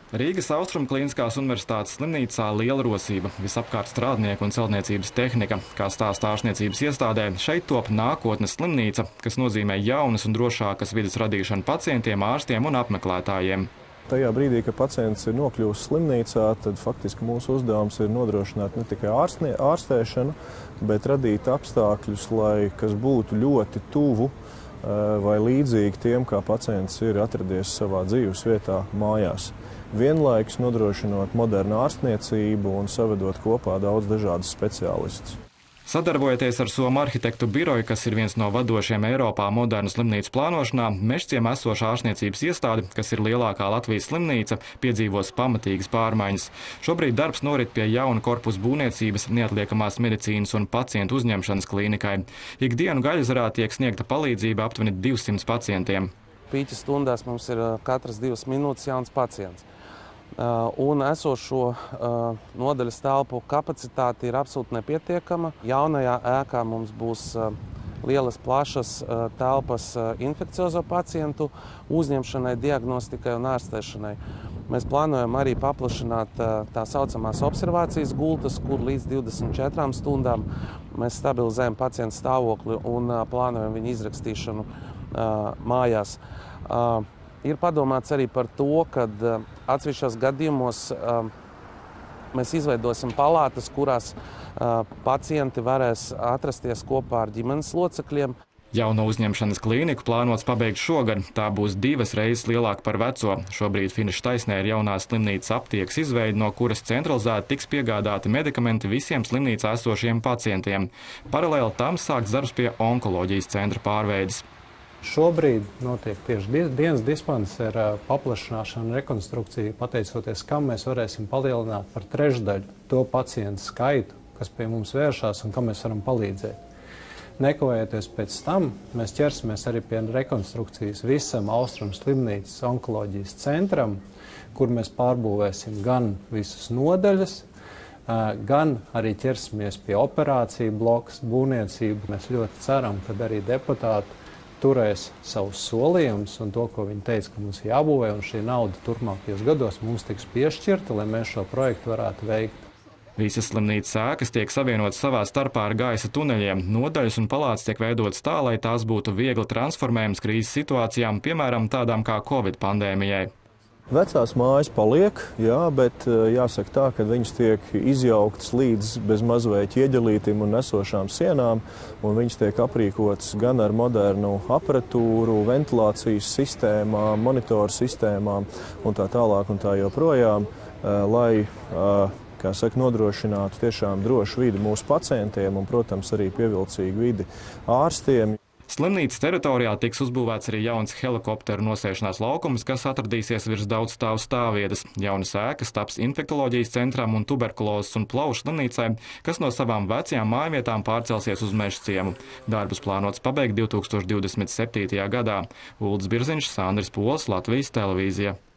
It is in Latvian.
Rīgas Austrumklīniskās universitātes slimnīcā liela rosība, visapkārt strādnieku un celtniecības tehnika. Kā stāsta ārstniecības iestādē, šeit top nākotnes slimnīca, kas nozīmē jaunas un drošākas vides radīšanu pacientiem, ārstiem un apmeklētājiem. Tajā brīdī, kad pacients ir nokļuvis slimnīcā, tad faktiski mūsu uzdevums ir nodrošināt ne tikai ārstēšanu, bet radīt apstākļus, kas būtu ļoti tuvu vai līdzīgi tiem, kā pacients ir atradies savā dzīves vietā mājās. Vienlaikus nodrošinot modernu ārstniecību un savedot kopā daudz dažādus speciālistus. Sadarbojoties ar Somu arhitektu biroju, kas ir viens no vadošiem Eiropā modernu slimnīcu plānošanā, Mežciemā esošā ārstniecības iestāde, kas ir lielākā Latvijas slimnīca, piedzīvos pamatīgas pārmaiņas. Šobrīd darbs norit pie jauna korpusa būvniecības, neatliekamās medicīnas un pacientu uzņemšanas klīnikai. Ikdienu Gaļezerā tiek sniegta palīdzība aptuveni 200 pacientiem. Pīķa stundās mums ir katras 2 minūtes jauns pacients. Un esošo nodaļas telpu kapacitāte ir absolūti nepietiekama. Jaunajā ēkā mums būs lielas, plašas telpas infekciozo pacientu uzņemšanai, diagnostikai un ārstēšanai. Mēs plānojam arī paplašināt tā saucamās observācijas gultas, kur līdz 24 stundām mēs stabilizējam pacientu stāvokli un plānojam viņu izrakstīšanu mājās. Ir padomāts arī par to, ka atsevišķos gadījumos mēs izveidosim palātas, kurās pacienti varēs atrasties kopā ar ģimenes locekļiem. Jauno uzņemšanas klīniku plānots pabeigt šogad. Tā būs 2 reizes lielāka par veco. Šobrīd finiša taisnē ir jaunās slimnīcas aptiekas izveide, no kuras centralizēti tiks piegādāti medikamenti visiem slimnīcā esošiem pacientiem. Paralēli tam sāks darbs pie onkoloģijas centra pārveides. Šobrīd notiek tieši dienas dispansera paplašināšana un rekonstrukcija, pateicoties, kam mēs varēsim palielināt par 1/3 to pacientu skaitu, kas pie mums vēršās un kam mēs varam palīdzēt. Nekavējoties pēc tam, mēs ķersimies arī pie rekonstrukcijas visam Austrum slimnīcas onkoloģijas centram, kur mēs pārbūvēsim gan visas nodaļas, gan arī ķersimies pie operāciju blokas būvniecību. Mēs ļoti ceram, ka arī deputāti turēs savus solījumus un to, ko viņi teica, ka mums jābūvē, un šī nauda turpmākajos gados mums tiks piešķirta, lai mēs šo projektu varētu veikt. Visas slimnīcas ēkas tiek savienotas savā starpā ar gaisa tuneļiem. Nodaļas un palātas tiek veidotas tā, lai tās būtu viegli transformējamas krīzes situācijām, piemēram, tādām kā Covid pandēmijai. Vecās mājas paliek, jā, bet jāsaka tā, ka viņas tiek izjauktas līdz bez mazveiķa ieģelītim un esošām sienām, un viņas tiek aprīkotas gan ar modernu aparatūru, ventilācijas sistēmām, monitoru sistēmām un tā tālāk un tā joprojām, lai, kā saka, nodrošinātu tiešām drošu vidi mūsu pacientiem un, protams, arī pievilcīgu vidi ārstiem. Slimnīcas teritorijā tiks uzbūvēts arī jauns helikopteru nosēšanās laukums, kas atradīsies virs daudzstāvu stāvvietas. Jaunas ēkas taps infektoloģijas centram un tuberkulozes un plaušu slimnīcai, kas no savām vecajām mājvietām pārcelsies uz Mežciemu. Darbus plānots pabeigt 2027. gadā. Uldis Birziņš, Sandris Pols, Latvijas televīzija.